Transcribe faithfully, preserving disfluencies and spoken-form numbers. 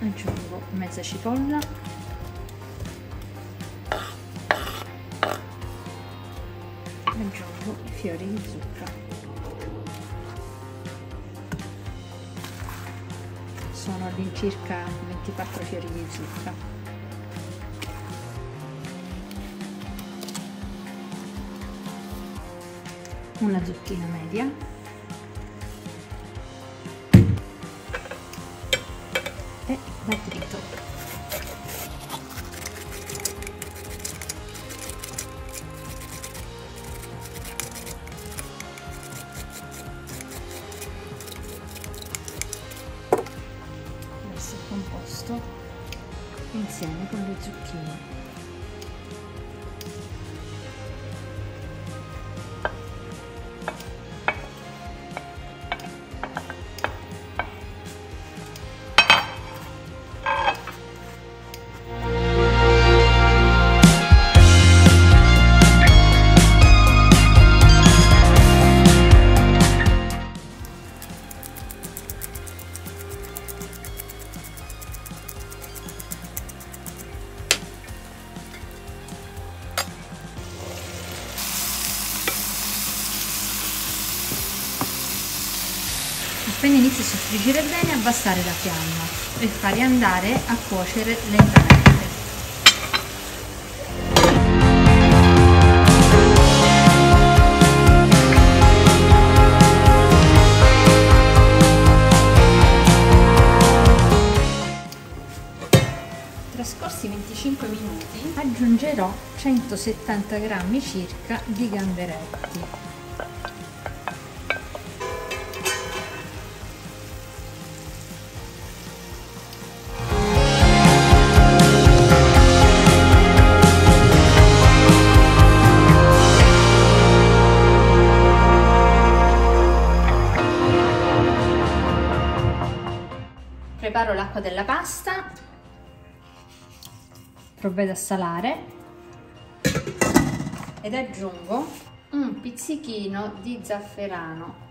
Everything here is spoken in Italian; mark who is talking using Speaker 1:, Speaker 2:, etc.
Speaker 1: aggiungo mezza cipolla, aggiungo i fiori di zucca, sono all'incirca ventiquattro fiori di zucca, una zucchina media e l'attrito. Verso il composto insieme con le zucchine. Appena inizia a soffriggere bene, abbassare la fiamma e fare andare a cuocere lentamente. Trascorsi venticinque minuti, aggiungerò centosettanta grammi circa di gamberetti. Preparo l'acqua della pasta, provvedo a salare ed aggiungo un pizzichino di zafferano